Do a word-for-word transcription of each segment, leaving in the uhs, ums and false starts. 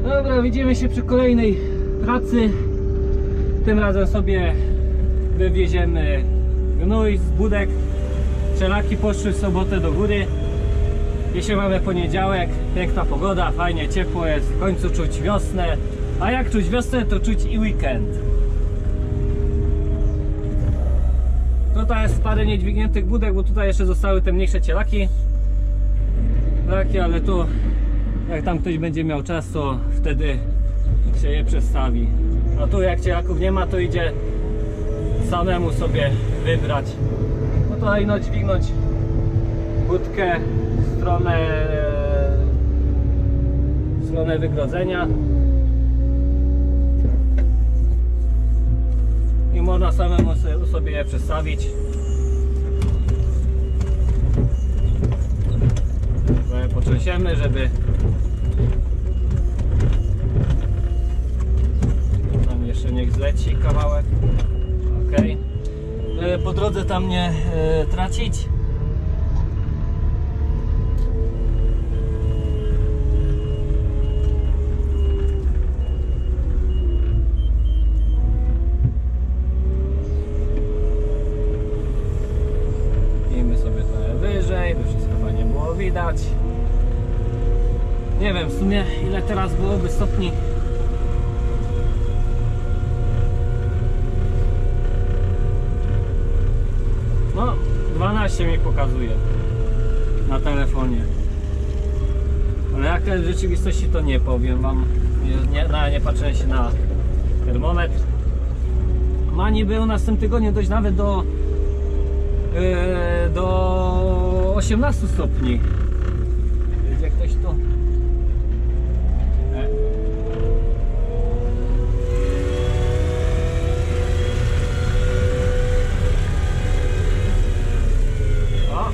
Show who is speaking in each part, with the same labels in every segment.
Speaker 1: Dobra, widzimy się przy kolejnej pracy. Tym razem sobie wywieziemy gnój z budek. Przelaki poszły w sobotę do góry. Dzisiaj mamy poniedziałek, piękna pogoda, fajnie ciepło jest, w końcu czuć wiosnę. A jak czuć wiosnę, to czuć i weekend. Tutaj jest parę niedźwigniętych budek, bo tutaj jeszcze zostały te mniejsze cielaki. Takie, ale tu jak tam ktoś będzie miał czas, to wtedy się je przestawi. A tu jak cielaków nie ma, to idzie samemu sobie wybrać. No to ino dźwignąć budkę w stronę, w stronę wygrodzenia. I można samemu sobie je przestawić. Trochę potrzęsiemy, żeby tam jeszcze niech zleci kawałek. Ok. Po drodze tam nie e, tracić. Widać. Nie wiem w sumie ile teraz byłoby stopni. No dwanaście mi pokazuje na telefonie. Ale jak w rzeczywistości to nie powiem wam. Nie, nie, nie patrzę się na termometr. Ma niby u nas w tym tygodniu dojść nawet do yy, do osiemnastu stopni. Jak ktoś to e. O.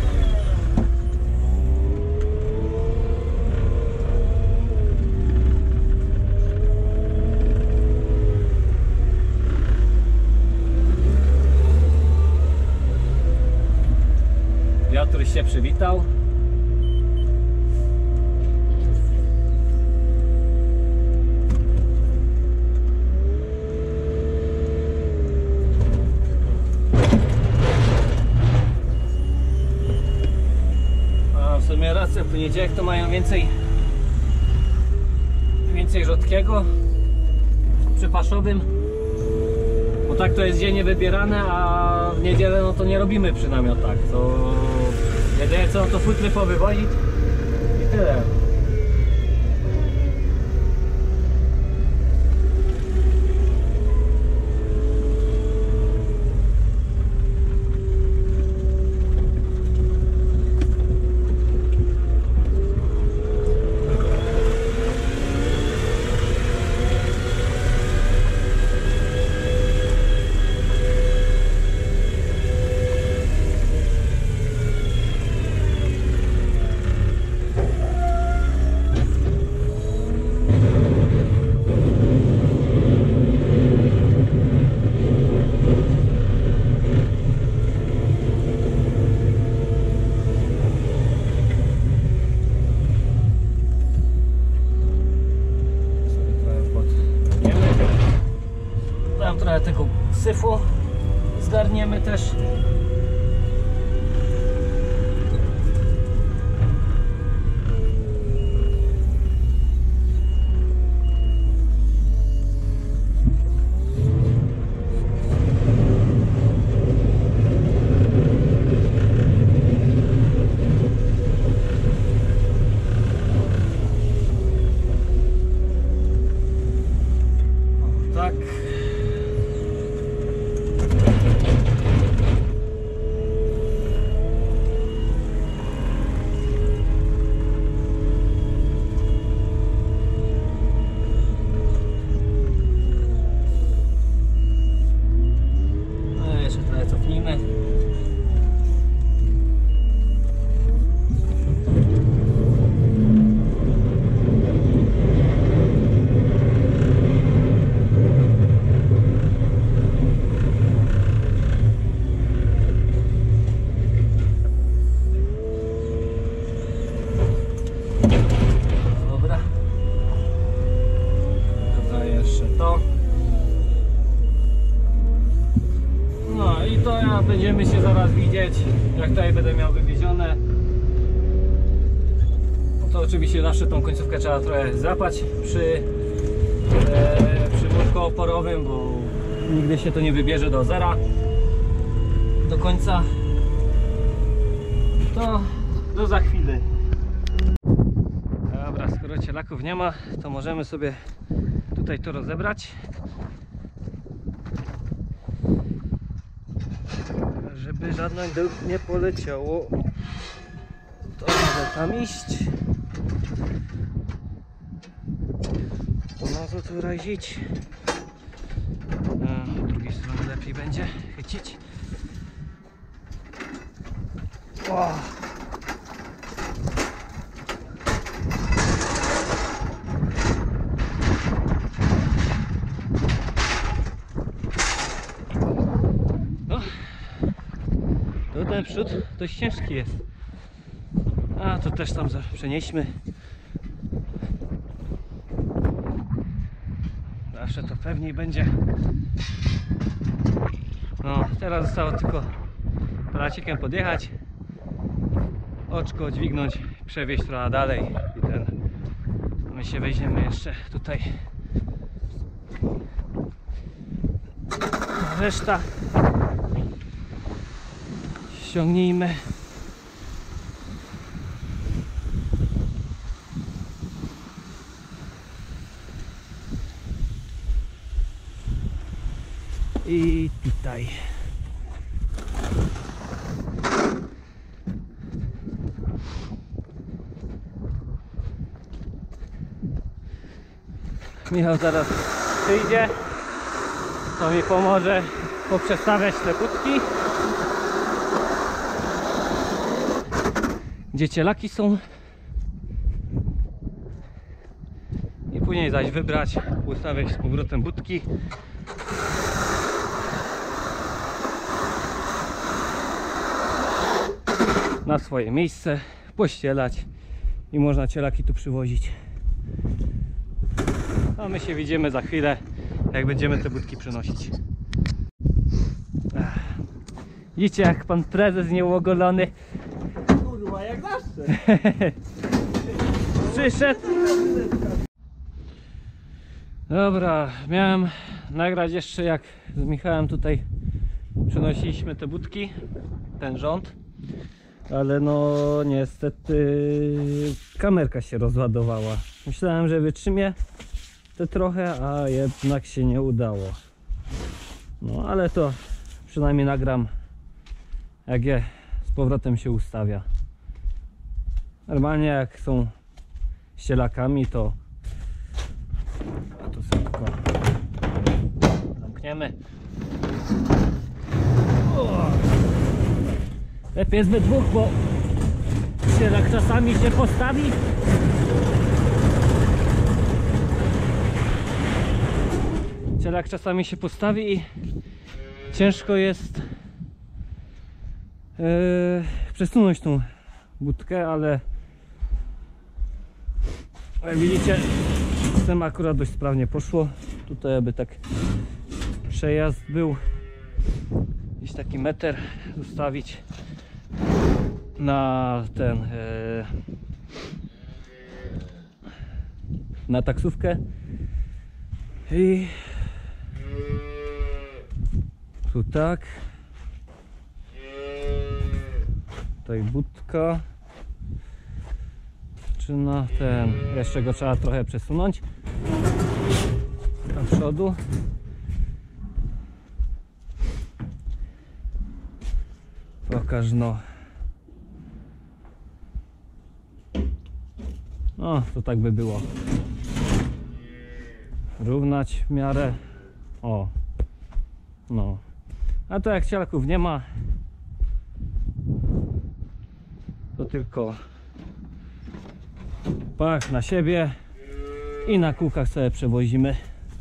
Speaker 1: Wiatr się przywitał. A w sumie racja, w poniedziałek to mają więcej więcej rzodkiego przy paszowym. Bo tak to jest dziennie wybierane, a w niedzielę no to nie robimy przy namiotach. To jedynie co to futry powywozić i tyle. Trochę tego syfu zgarniemy też. O, tak. będziemy się zaraz widzieć, jak tutaj będę miał wywiezione. No to oczywiście zawsze tą końcówkę trzeba trochę złapać przy, e, przy murku oporowym, bo nigdy się to nie wybierze do zera, do końca. To do za chwilę. Dobra, skoro cielaków nie ma, to możemy sobie tutaj to rozebrać, żeby żadne nie poleciało. To może tam iść. To może tu razić. Z drugiej strony lepiej będzie chycić. O! No, to ten przód dość ciężki jest. A to też tam przenieśmy. Zawsze to pewniej będzie. No, teraz zostało tylko palacikiem podjechać, oczko dźwignąć, przewieźć trochę dalej i ten. My się weźmiemy jeszcze tutaj. Reszta ściągnijmy. I tutaj. Michał zaraz przyjdzie, to mi pomoże poprzestawiać te budki, gdzie cielaki są, i później zaś wybrać, ustawiać z powrotem budki. Na swoje miejsce, pościelać i można cielaki tu przywozić. A my się widzimy za chwilę, jak będziemy te budki przenosić. Widzicie, jak pan prezes nieogolony.
Speaker 2: Kurwa, jak zawsze.
Speaker 1: Przyszedł. Dobra, miałem nagrać jeszcze, jak z Michałem tutaj przenosiliśmy te budki, ten rząd, ale no niestety kamerka się rozładowała. Myślałem, że wytrzymie te trochę, a jednak się nie udało. No ale to przynajmniej nagram, jak je z powrotem się ustawia. Normalnie jak są ścielakami, to a tu sobie tylko zamkniemy. O! Lepiej jest we dwóch, bo ścielak czasami się postawi. Cielak czasami się postawi i ciężko jest yy, przesunąć tą budkę, ale jak widzicie, z tym akurat dość sprawnie poszło. Tutaj aby tak przejazd był, gdzieś taki meter zostawić na ten yy, na taksówkę. I tu tak. Tutaj budka. Czy na ten. Jeszcze go trzeba trochę przesunąć do przodu. Pokaż no. No, to tak by było. Równać w miarę. O. No. A to jak cielaków nie ma, to tylko pach na siebie i na kółkach sobie przewozimy.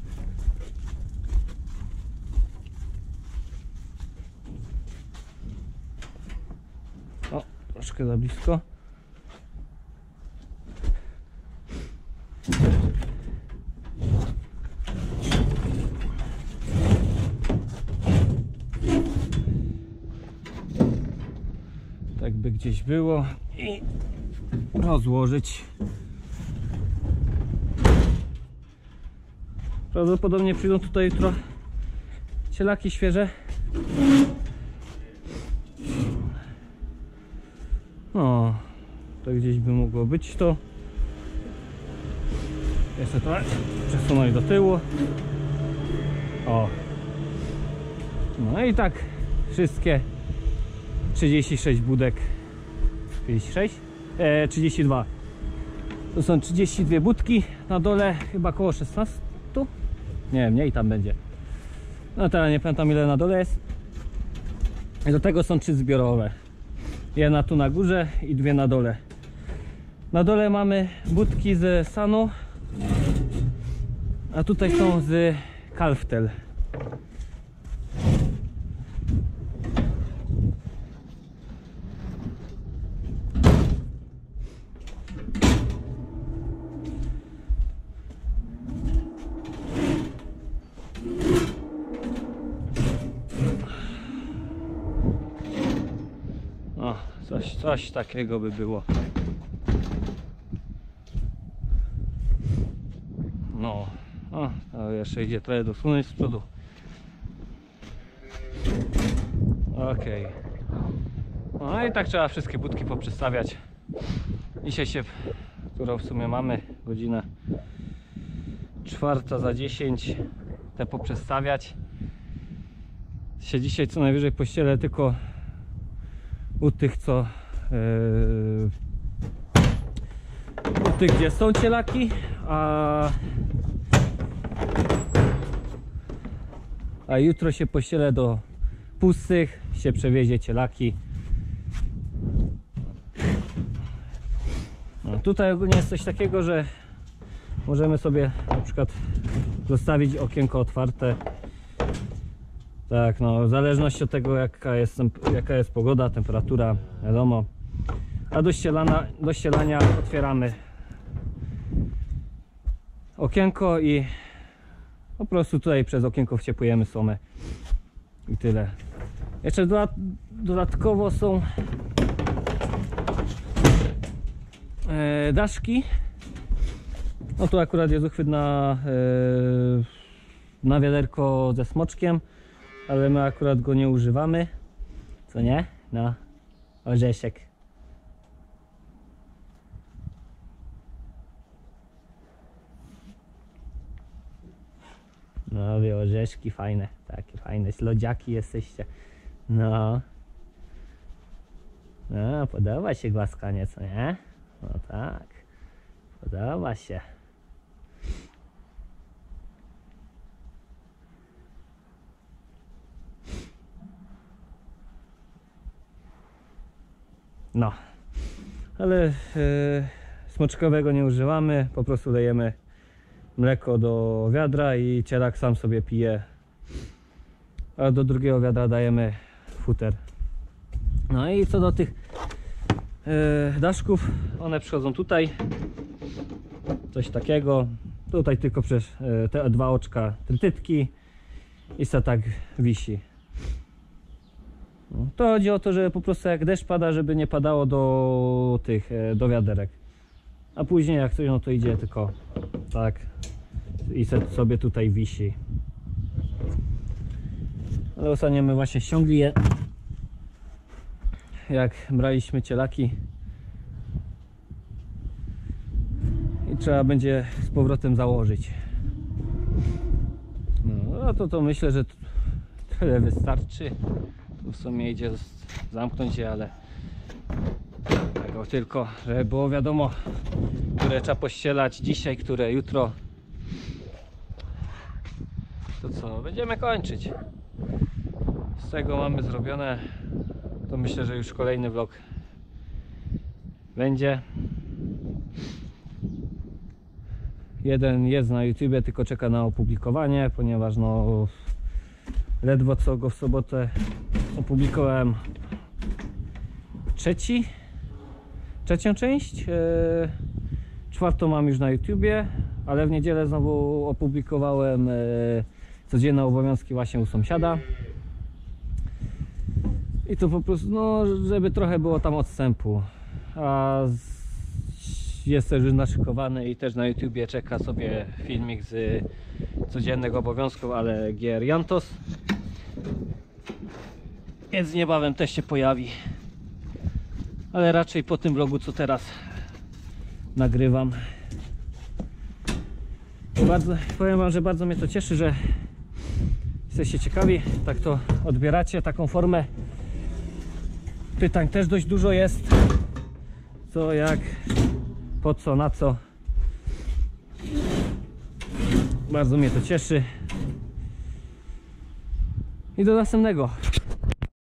Speaker 1: O, troszkę za blisko. jakby gdzieś było i rozłożyć. Prawdopodobnie przyjdą tutaj jutro cielaki świeże. No, to gdzieś by mogło być to. Jeszcze to przesunąć do tyłu. O. No i tak wszystkie trzydzieści sześć budek. trzydzieści sześć? E, trzydzieści dwa. To są trzydzieści dwie budki. Na dole chyba około szesnaście. Nie, mniej tam będzie. No teraz nie pamiętam ile na dole jest. I do tego są trzy zbiorowe. Jedna tu na górze i dwie na dole. Na dole mamy budki z Sanu, a tutaj są z Calftel. O, coś, coś takiego by było. No, o, to jeszcze idzie trochę dosunąć z przodu. Okej. No i tak trzeba wszystkie budki poprzestawiać. Dzisiaj się, którą w sumie mamy, godzinę czwarta za dziesięć, te poprzestawiać. Się dzisiaj co najwyżej pościelę tylko u tych, co yy, u tych, gdzie są cielaki, a a jutro się pościelę do pustych, się przewiezie cielaki. No, tutaj ogólnie jest coś takiego, że możemy sobie na przykład zostawić okienko otwarte. Tak, no w zależności od tego jaka jest, jaka jest pogoda, temperatura, wiadomo. A do ścielania, do ścielania otwieramy okienko i po prostu tutaj przez okienko wciepujemy słomę i tyle. Jeszcze dodatkowo są e, daszki. No tu akurat jest uchwyt na, e, na wiaderko ze smoczkiem, ale my akurat go nie używamy, co nie? No, orzeszek. No, wy orzeszki fajne, takie fajne, lodziaki jesteście. No. No, podoba się głaskanie, co nie? No tak, podoba się. No, ale e, smoczkowego nie używamy, po prostu dajemy mleko do wiadra i cielak sam sobie pije, a do drugiego wiadra dajemy futer. No i co do tych e, daszków, one przychodzą tutaj, coś takiego, tutaj tylko przez e, te dwa oczka trytytki i co tak wisi. No, to chodzi o to, że po prostu jak deszcz pada, żeby nie padało do tych, do wiaderek. A później jak coś, no to idzie tylko tak i sobie tutaj wisi. Ale ostatnio my właśnie ściągli je, jak braliśmy cielaki. I trzeba będzie z powrotem założyć. No to to myślę, że tyle wystarczy. Tu w sumie idzie zamknąć je, ale tego tylko, żeby było wiadomo, które trzeba pościelać dzisiaj, które jutro. To co, będziemy kończyć. Z tego mamy zrobione, to myślę, że już kolejny vlog będzie. Jeden jest na YouTubie, tylko czeka na opublikowanie, ponieważ no ledwo co go w sobotę opublikowałem trzeci, trzecią część. E, czwartą mam już na YouTubie, ale w niedzielę znowu opublikowałem e, codzienne obowiązki właśnie u sąsiada. I to po prostu, no, żeby trochę było tam odstępu. A z, jest też już naszykowany i też na YouTubie czeka sobie filmik z codziennego obowiązku, ale gier Jantos. Więc niebawem też się pojawi. Ale raczej po tym vlogu, co teraz nagrywam. Bardzo, powiem wam, że bardzo mnie to cieszy, że jesteście ciekawi, tak to odbieracie, taką formę. Pytań też dość dużo jest. Co, jak, po co, na co. Bardzo mnie to cieszy. I do następnego.